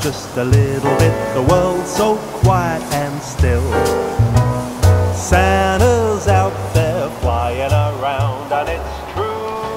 just a little bit, the world's so quiet and still. Santa's out there flying around and it's true.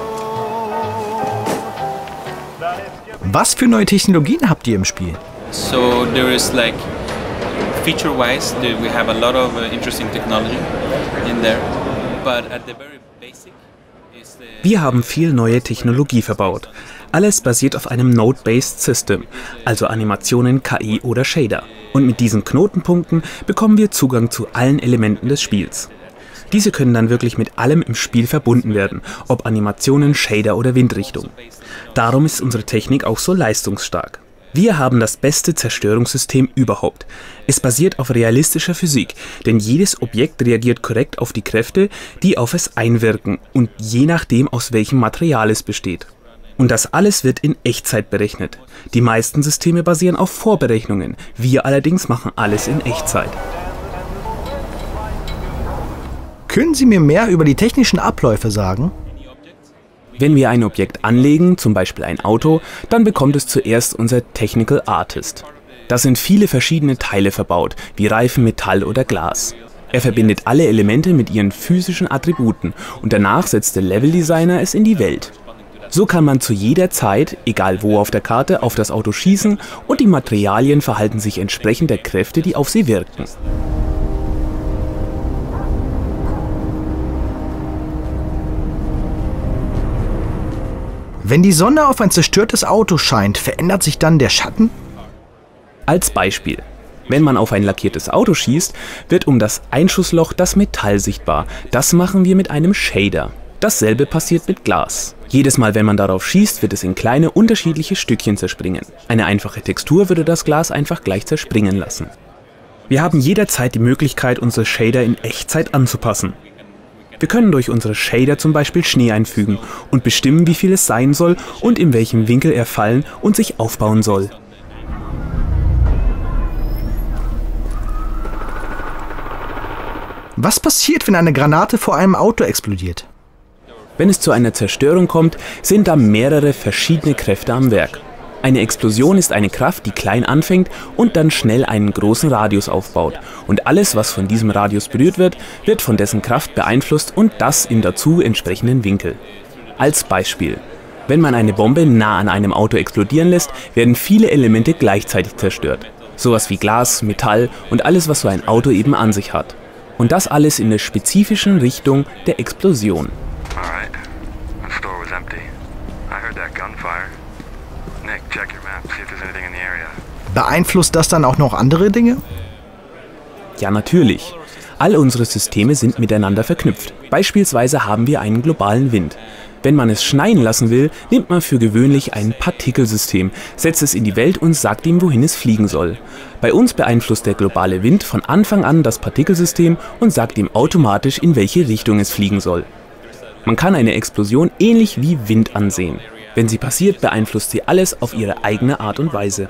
Was für neue Technologien habt ihr im Spiel? So there is like feature-wise, we have a lot of interesting technology in there, but at the very basic is the... Wir haben viel neue Technologie verbaut. Alles basiert auf einem Node-Based System, also Animationen, KI oder Shader. Und mit diesen Knotenpunkten bekommen wir Zugang zu allen Elementen des Spiels. Diese können dann wirklich mit allem im Spiel verbunden werden, ob Animationen, Shader oder Windrichtung. Darum ist unsere Technik auch so leistungsstark. Wir haben das beste Zerstörungssystem überhaupt. Es basiert auf realistischer Physik, denn jedes Objekt reagiert korrekt auf die Kräfte, die auf es einwirken und je nachdem, aus welchem Material es besteht. Und das alles wird in Echtzeit berechnet. Die meisten Systeme basieren auf Vorberechnungen, wir allerdings machen alles in Echtzeit. Können Sie mir mehr über die technischen Abläufe sagen? Wenn wir ein Objekt anlegen, zum Beispiel ein Auto, dann bekommt es zuerst unser Technical Artist. Da sind viele verschiedene Teile verbaut, wie Reifen, Metall oder Glas. Er verbindet alle Elemente mit ihren physischen Attributen und danach setzt der Leveldesigner es in die Welt. So kann man zu jeder Zeit, egal wo auf der Karte, auf das Auto schießen und die Materialien verhalten sich entsprechend der Kräfte, die auf sie wirken. Wenn die Sonne auf ein zerstörtes Auto scheint, verändert sich dann der Schatten? Als Beispiel. Wenn man auf ein lackiertes Auto schießt, wird um das Einschussloch das Metall sichtbar. Das machen wir mit einem Shader. Dasselbe passiert mit Glas. Jedes Mal, wenn man darauf schießt, wird es in kleine, unterschiedliche Stückchen zerspringen. Eine einfache Textur würde das Glas einfach gleich zerspringen lassen. Wir haben jederzeit die Möglichkeit, unsere Shader in Echtzeit anzupassen. Wir können durch unsere Shader zum Beispiel Schnee einfügen und bestimmen, wie viel es sein soll und in welchem Winkel er fallen und sich aufbauen soll. Was passiert, wenn eine Granate vor einem Auto explodiert? Wenn es zu einer Zerstörung kommt, sind da mehrere verschiedene Kräfte am Werk. Eine Explosion ist eine Kraft, die klein anfängt und dann schnell einen großen Radius aufbaut. Und alles, was von diesem Radius berührt wird, wird von dessen Kraft beeinflusst und das im dazu entsprechenden Winkel. Als Beispiel. Wenn man eine Bombe nah an einem Auto explodieren lässt, werden viele Elemente gleichzeitig zerstört. Sowas wie Glas, Metall und alles, was so ein Auto eben an sich hat. Und das alles in der spezifischen Richtung der Explosion. Beeinflusst das dann auch noch andere Dinge? Ja, natürlich. All unsere Systeme sind miteinander verknüpft. Beispielsweise haben wir einen globalen Wind. Wenn man es schneien lassen will, nimmt man für gewöhnlich ein Partikelsystem, setzt es in die Welt und sagt ihm, wohin es fliegen soll. Bei uns beeinflusst der globale Wind von Anfang an das Partikelsystem und sagt ihm automatisch, in welche Richtung es fliegen soll. Man kann eine Explosion ähnlich wie Wind ansehen. Wenn sie passiert, beeinflusst sie alles auf ihre eigene Art und Weise.